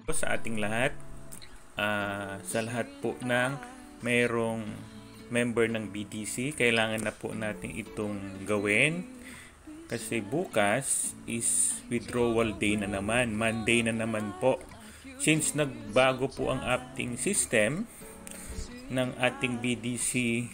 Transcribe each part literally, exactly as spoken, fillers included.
Sa ating lahat, uh, sa lahat po ng mayroong member ng B D C, kailangan na po natin itong gawin kasi bukas is withdrawal day na naman, Monday na naman po. Since nagbago po ang ating system ng ating B D C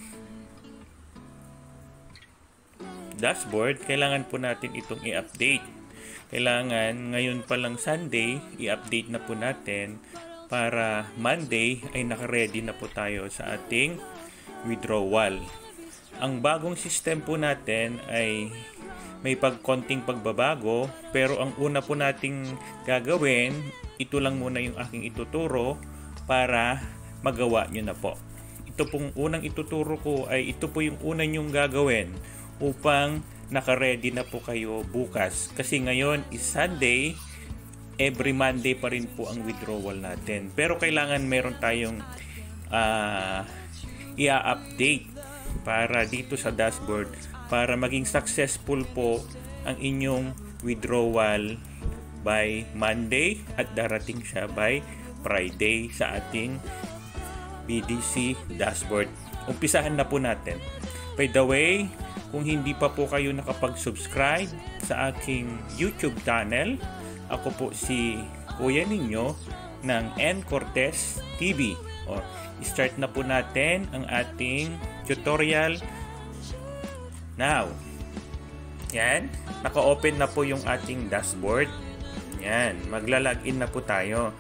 dashboard, kailangan po natin itong i-update. Kailangan ngayon pa lang Sunday, i-update na po natin para Monday ay naka-ready na po tayo sa ating withdrawal. Ang bagong system po natin ay may pagkonting pagbabago, pero ang una po nating gagawin, ito lang muna yung aking ituturo para magawa nyo na po. Ito pong unang ituturo ko ay ito po yung una nyong gagawin upang naka-ready na po kayo bukas. Kasi ngayon is Sunday, every Monday pa rin po ang withdrawal natin. Pero kailangan meron tayong uh, i-update para dito sa dashboard para maging successful po ang inyong withdrawal by Monday at darating siya by Friday sa ating B D C dashboard. Umpisahan na po natin. By the way, kung hindi pa po kayo nakapag-subscribe sa aking YouTube channel, ako po si Kuya ninyo ng N Cortez T V. O, start na po natin ang ating tutorial now. Yan, naka-open na po yung ating dashboard. Yan, magla-login na po tayo.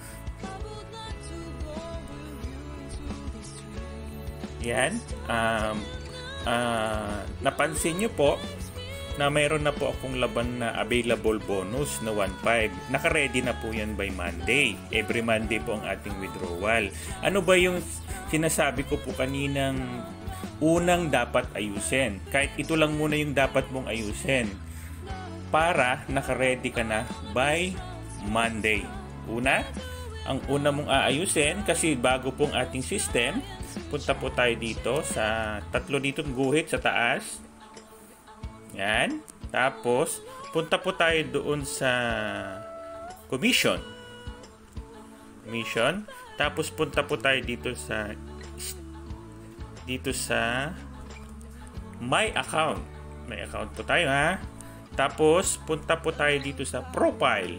Yan, um, Uh, napansin nyo po na mayroon na po akong laban na available bonus na one point five. Naka-ready na po yan by Monday. Every Monday po ang ating withdrawal. Ano ba yung sinasabi ko po kaninang unang dapat ayusin? Kahit ito lang muna yung dapat mong ayusin para naka-ready ka na by Monday. Una, ang una mong aayusin kasi bago pong ating system, punta po tayo dito sa tatlo dito guhit sa taas. Yan. Tapos, punta po tayo doon sa commission. Commission. Tapos, punta po tayo dito sa dito sa my account. My account po tayo, ha. Tapos, punta po tayo dito sa profile.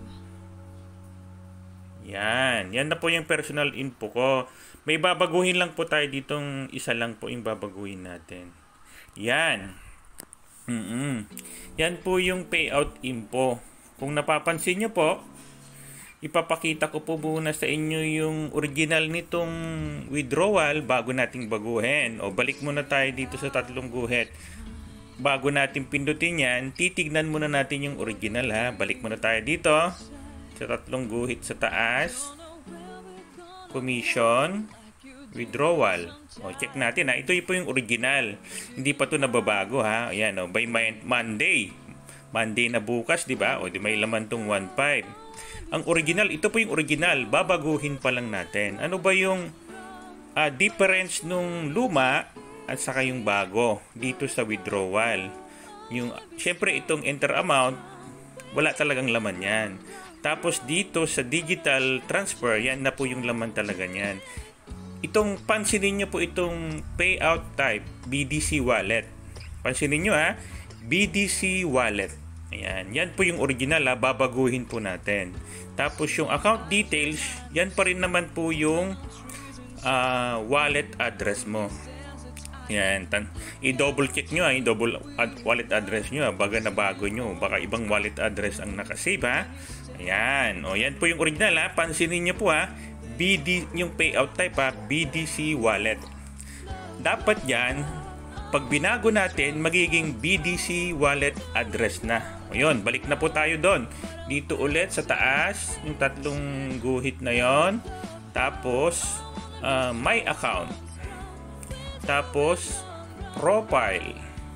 Yan. Yan na po yung personal info ko. May babaguhin lang po tayo ditong isa lang po yung babaguhin natin. Yan. Mm-mm. Yan po yung payout info. Kung napapansin nyo po, ipapakita ko po muna sa inyo yung original nitong withdrawal bago nating baguhin. O balik muna tayo dito sa tatlong guhit. Bago natin pindutin yan, titignan muna natin yung original, ha. Balik muna tayo dito sa tatlong guhit sa taas. Commission, withdrawal. O, check natin, ha. Ito po yung original. Hindi pa to nababago, ha. Ayan, o, by Monday. Monday na bukas, di ba? O, di may laman tong one point five. Ang original, ito po yung original. Babaguhin pa lang natin. Ano ba yung uh, difference nung luma at saka yung bago dito sa withdrawal? Yung, syempre, itong enter amount, wala talagang laman yan. Tapos dito sa digital transfer, yan na po yung laman talaga niyan. Itong pansinin nyo po itong payout type, B D C wallet. Pansinin nyo, ha, B D C wallet. Ayan, yan po yung original, ha, babaguhin po natin. Tapos yung account details, yan pa rin naman po yung uh, wallet address mo. Yan, i-double check nyo, ha, i-double ad wallet address nyo, ha, baga na bago nyo. Baka ibang wallet address ang nakasave, ha. Ayan, o yan po yung original, ha. Pansinin nyo po, ha, B D, yung payout type, ha, B D C wallet. Dapat yan, pag binago natin, magiging B D C wallet address na. O yun, balik na po tayo doon. Dito ulit sa taas, yung tatlong guhit na yon. Tapos, uh, my account. Tapos, profile.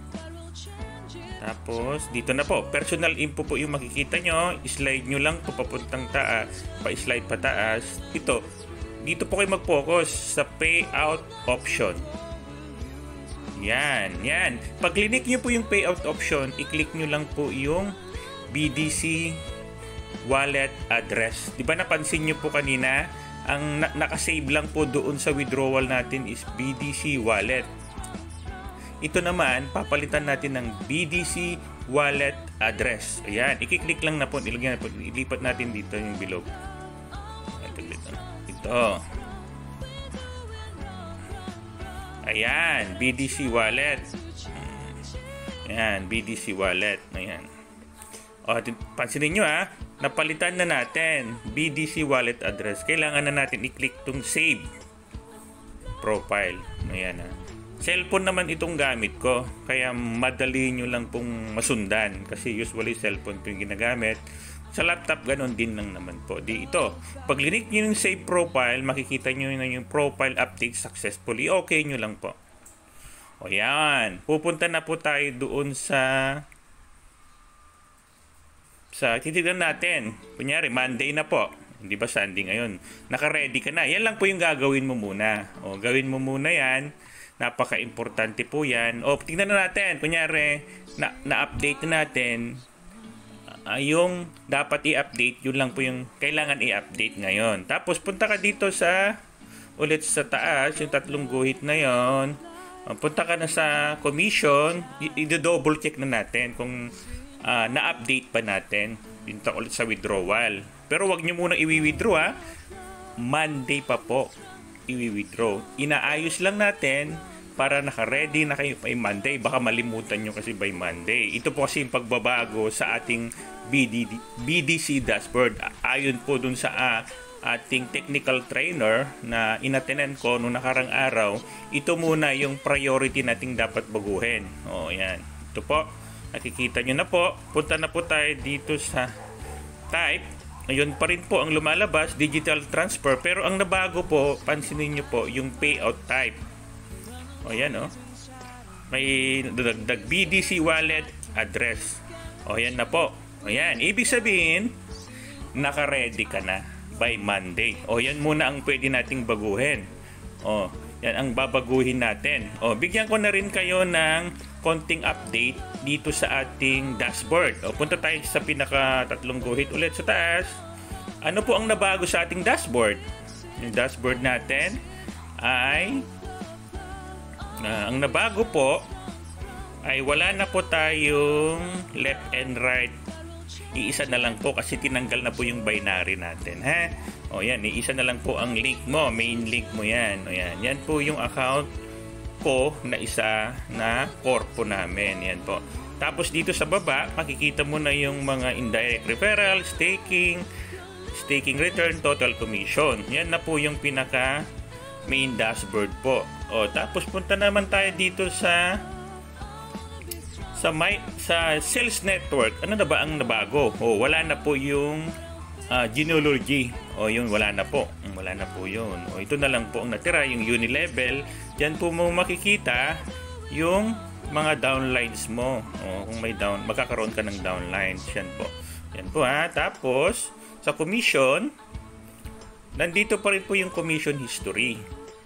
Tapos, dito na po, personal info po yung makikita nyo. Slide nyo lang po papuntang taas, pa-slide pa taas. Ito, dito po kayo mag-focus sa payout option. Yan, yan. Pag click nyo po yung payout option, i-click nyo lang po yung B D C wallet address. Di ba napansin nyo po kanina, ang na- nakasave lang po doon sa withdrawal natin is B D C wallet. Ito naman, papalitan natin ng B D C wallet address. Ayan, i-click lang na po, ilagyan na po, ilipat natin dito yung bilog. Ito, ito. Ito. Ayan, B D C wallet. Ayan, B D C wallet. Ayan. O, pansinin nyo ha, napalitan na natin B D C wallet address. Kailangan na natin i-click tong save profile. Ayan ha. Cellphone naman itong gamit ko, kaya madali nyo lang pong masundan kasi usually cellphone po yung ginagamit. Sa laptop ganon din lang naman po. Di ito, pag linik nyo yung save profile, makikita nyo na yung profile update successfully. Okay nyo lang po. O yan, pupunta na po tayo doon sa sa titignan natin. Kunyari, Monday na po. Hindi ba Sunday ngayon? Naka-ready ka na. Yan lang po yung gagawin mo muna. O, gawin mo muna yan. Napaka-importante po yan. O, tingnan na natin. Kunyari, na, na-update na natin. Uh, yung dapat i-update, yun lang po yung kailangan i-update ngayon. Tapos, punta ka dito sa, ulit sa taas, yung tatlong guhit na yon. Uh, punta ka na sa commission. I-double check na natin kung uh, na-update pa natin. Punta ulit sa withdrawal. Pero wag nyo muna i-withdraw ha. Monday pa po i-withdraw. Inaayos lang natin para naka-ready na kayo by Monday. Baka malimutan nyo kasi by Monday. Ito po kasi yung pagbabago sa ating B D D, B D C dashboard. Ayon po dun sa uh, ating technical trainer na inatenan ko noong nakarang araw, ito muna yung priority nating dapat baguhin. O, yan. Ito po. Nakikita nyo na po. Punta na po tayo dito sa type. Ngayon pa rin po ang lumalabas, digital transfer. Pero ang nabago po, pansinin nyo po, yung payout type. O yan o. May dagdag B D C wallet address. O yan na po. O yan. Ibig sabihin, naka-ready ka na by Monday. O yan muna ang pwede nating baguhin. O, yan ang babaguhin natin. O, bigyan ko na rin kayo ng konting update dito sa ating dashboard. O, punta tayo sa pinaka tatlong guhit ulit sa taas. Ano po ang nabago sa ating dashboard? Yung dashboard natin ay uh, ang nabago po ay wala na po tayong left and right. Iisa na lang po kasi tinanggal na po yung binary natin, ha? O yan, iisa na lang po ang link mo, main link mo yan. O yan, yan po yung account ko na isa na core po namin. Yan po. Tapos dito sa baba, makikita mo na yung mga indirect referral, staking, staking return, total commission. Yan na po yung pinaka main dashboard po. O, tapos punta naman tayo dito sa sa my sa sales network. Ano na ba ang nabago? O, wala na po yung uh, genealogy. O, yun, wala na po. Wala na po yun. O, ito na lang po ang natira, yung unilevel. Diyan po mo makikita yung mga downlines mo. O, kung may down, magkakaroon ka ng downlines. Yan po. Yan po ha. Tapos, sa commission, nandito pa rin po yung commission history.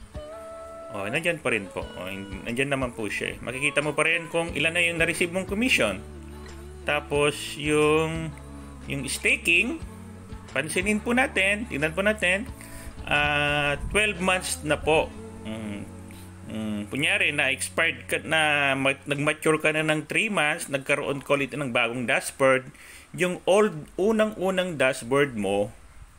O, nandyan pa rin po. O, nandyan naman po siya. Makikita mo pa rin kung ilan na yung na-receive mong commission. Tapos, yung yung staking, pansinin po natin, tingnan po natin, uh, twelve months na po. Mm, mm, kunyari, na-expired ka na, nag-mature ka na ng three months, nagkaroon ka ulit ng bagong dashboard, yung old, unang-unang dashboard mo,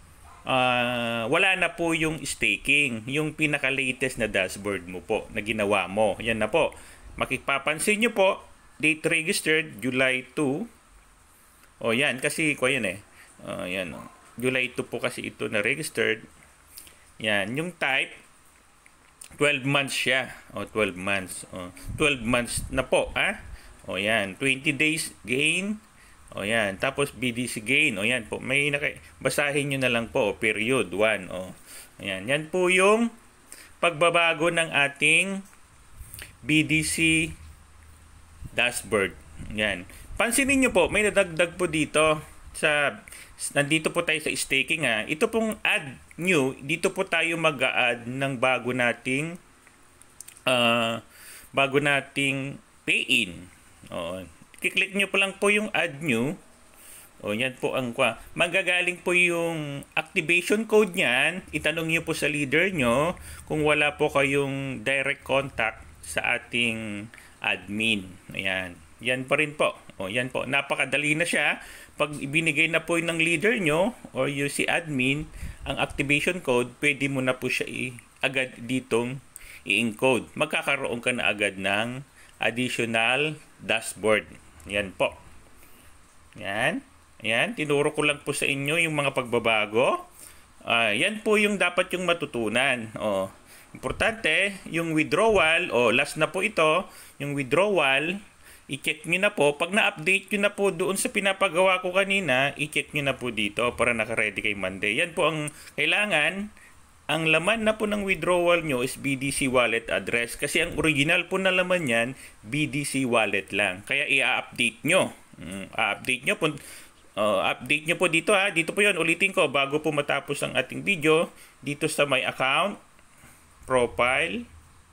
uh, wala na po yung staking, yung pinaka-latest na dashboard mo po, na ginawa mo. Yan na po. Makipapansin nyo po, date registered, July two. O yan, kasi ko yan eh. Uh, yan, oh. July two po kasi ito na registered. Yan, yung type, twelve months siya. O, twelve months. O, twelve months na po, ha? O, yan, twenty days gain. O, yan, tapos B D C gain. O, yan po, may naka... basahin nyo na lang po, period one. O, yan, yan po yung pagbabago ng ating B D C dashboard. Yan. Pansinin nyo po, may nadagdag po dito sa, nandito po tayo sa staking ha. Ito pong add new, dito po tayo mag-a-add ng bago nating uh, bago nating pay-in. Oo. Kiklik nyo po lang po yung add new. O yan po ang kwa. Magagaling po yung activation code niyan. Itanong niyo po sa leader nyo kung wala po kayong direct contact sa ating admin. Ayan. Yan pa rin po. O yan po. Napakadali na siya. Pag ibinigay na po ng leader nyo or yung si admin, ang activation code, pwede mo na po siya i- agad ditong i-encode. Magkakaroon ka na agad ng additional dashboard. Yan po. Yan. Ayan, tinuro ko lang po sa inyo yung mga pagbabago. Uh, yan po yung dapat yung matutunan. Oh, importante, yung withdrawal, oh, last na po ito, yung withdrawal, i-check nyo na po. Pag na-update nyo na po doon sa pinapagawa ko kanina, i-check nyo na po dito para naka-ready kay Monday. Yan po ang kailangan. Ang laman na po ng withdrawal nyo is B D C wallet address. Kasi ang original po na laman yan, B D C wallet lang. Kaya i-update nyo. Mm, i-update nyo po. Uh, update nyo po dito ha. Dito po yun. Ulitin ko bago po matapos ang ating video. Dito sa my account, profile,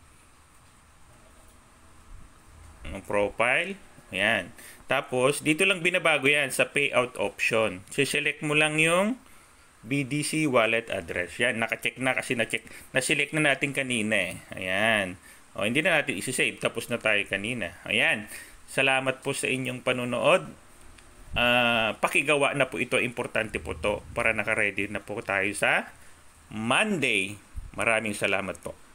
profile. Ayan. Tapos, dito lang binabago yan sa payout option. So, select mo lang yung B D C wallet address. Yan. Naka-check na kasi na-check. Na-select na natin kanina eh. Ayan. O, hindi na natin isi-save. Tapos na tayo kanina. Ayan. Salamat po sa inyong panonood. Uh, pakigawa na po ito, importante po to para naka-ready na po tayo sa Monday. Maraming salamat po.